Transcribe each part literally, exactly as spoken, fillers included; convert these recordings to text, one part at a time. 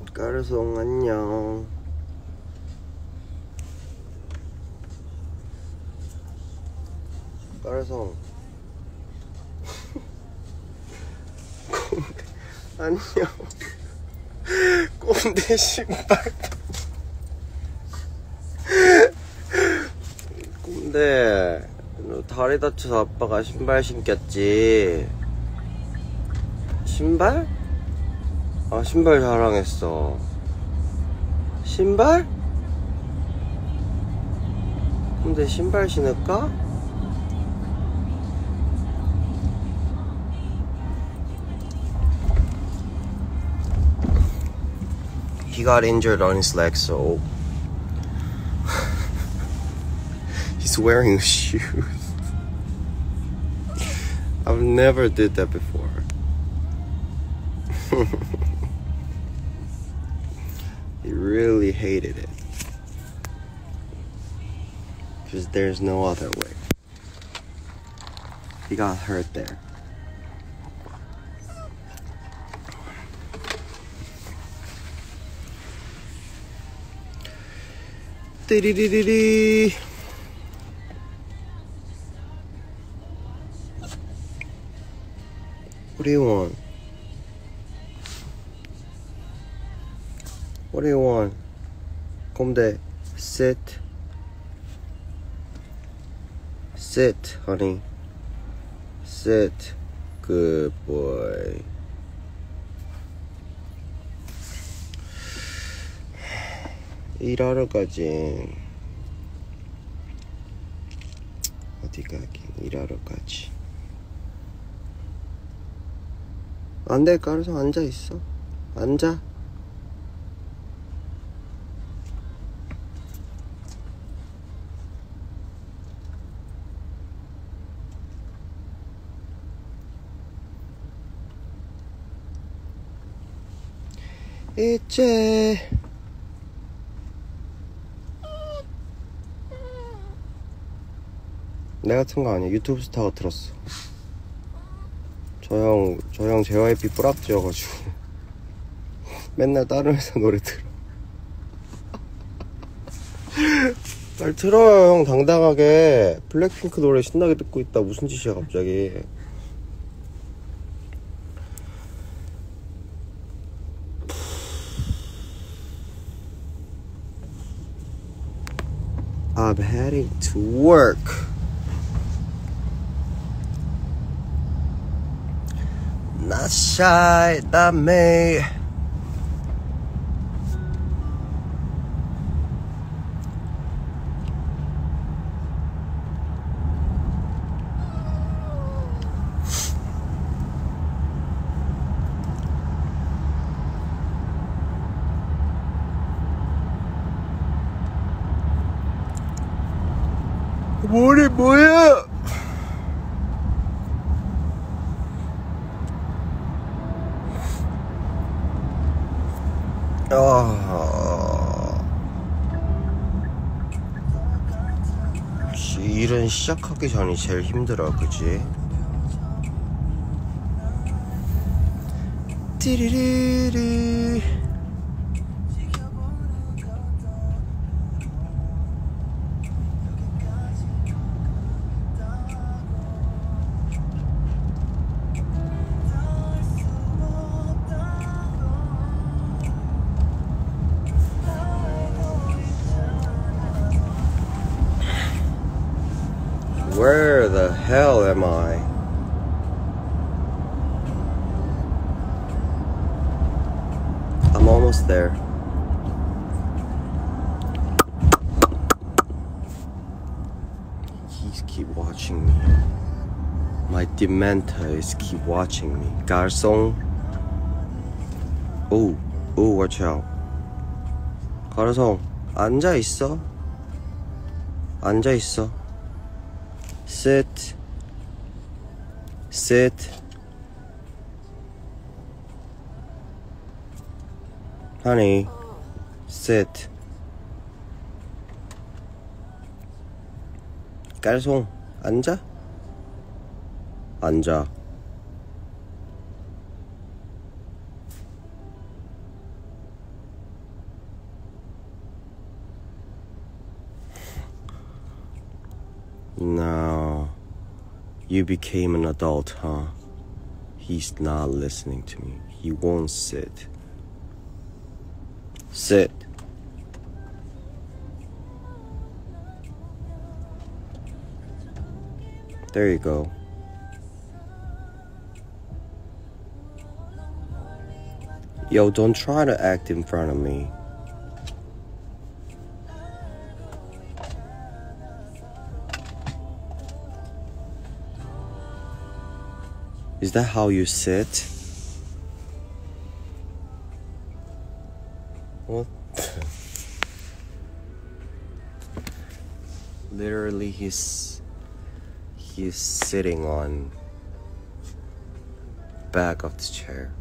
까르송 안녕. 까르송 꼰대 안녕. 꼰대 신발. 꼰대 너 다리 다쳐서 아빠가 신발 신겼지? 신발? 아 신발 자랑했어. 신발? 근데 신발 신을까? He got injured on his leg, so he's wearing shoes. I've never did that before. He really hated it because there's no other way. He got hurt there. Dee-dee-dee-dee-dee. What do you want? What do you want? 꼼대, sit. Sit, honey. Sit. Good boy. 일하러 가지. 어디 가긴 일하러 가지. 안돼, 까르송 앉아 있어. 앉아. 이제 내가 튼 거 아니야. 유튜브 스타가 들었어. 저 형, 저 형 제이와이피 뿌락지여가지고 맨날 다른 회사 노래 들어. 빨리 틀어요 형. 당당하게 블랙핑크 노래 신나게 듣고 있다. 무슨 짓이야 갑자기. I'm heading to work. Not shy, not me. 머리 뭐야? 아, 일은 시작하기 전이 제일 힘들어, 그치? 띠리리리. Where the hell am I? I'm almost there. He's keep watching me. My dementor is keep watching me. Garçon. Oh, oh, watch out. 가르송, 앉아 있어. 앉아 있어. Sit. Sit. Honey, sit. 까르송, 앉아. 앉아. No. You became an adult, huh? He's not listening to me. He won't sit. Sit. There you go. Yo, don't try to act in front of me. Is that how you sit? What? Literally, he's he's sitting on back of the chair.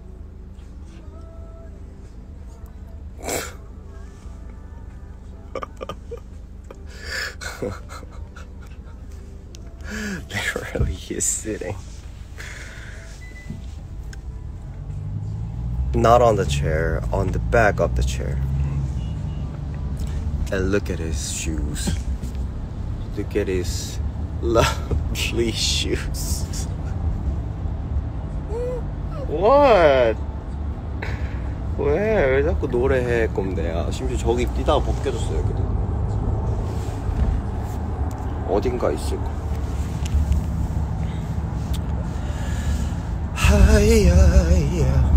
Literally, he's sitting. Not on the chair, on the back of the chair. And look at his shoes. Look at his lovely shoes. What? 왜? 왜 자꾸 노래해, 꼼대야. 심지어 저기 뛰다가 벗겨졌어, 여기도. 어딘가 있을 거. 하이야이야.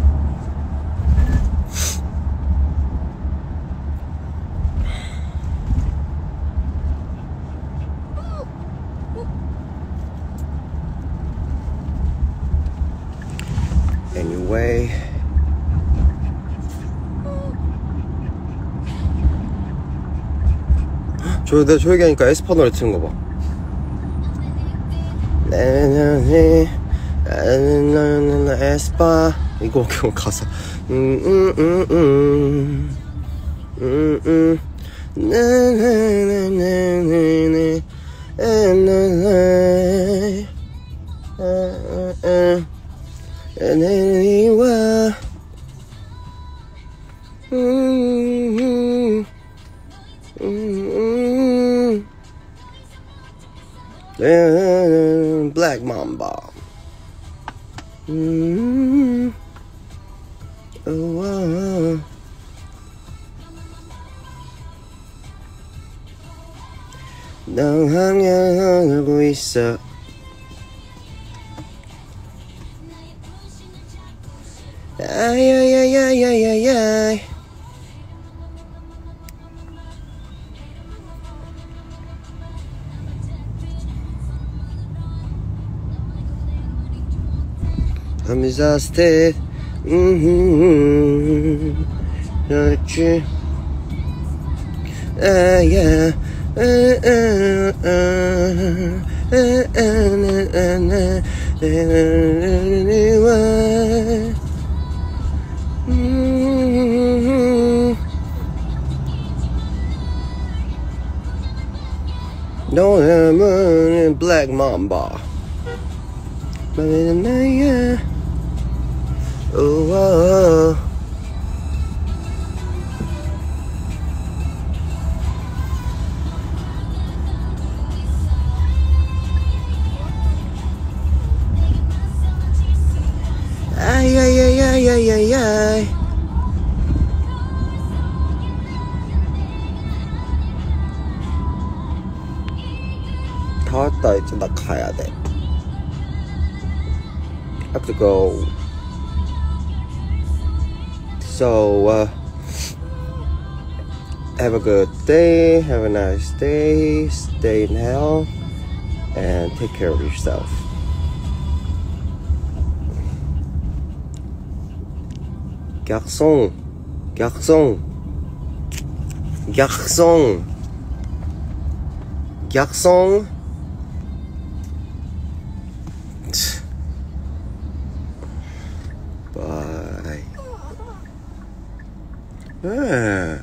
Anyway, 저 내가 조용히 하니까 에스파 노래 트는 거 봐. 에스파 이거 가사. And anyway, mm-hmm, mm-hmm, mm-hmm. Black Mamba. Mm-hmm. Oh, uh, 넌 항해하고 있어. Ay, ay, ay, ay, ay, ay, ay. I'm exhausted. Mm-hmm. Don't you? Ah, yeah. Uh, uh, uh, uh, uh, uh, uh, uh, uh, mm-hmm. No, I'm a Black Mamba. Oh, oh. Ay, ay, ay, ay, ay, ay, ay. 다 왔다. 이제 나 가야 돼. I have to go. So, uh, have a good day. Have a nice day. Stay in health and take care of yourself. Garçon, garçon, garçon, garçon. Bye. Yeah.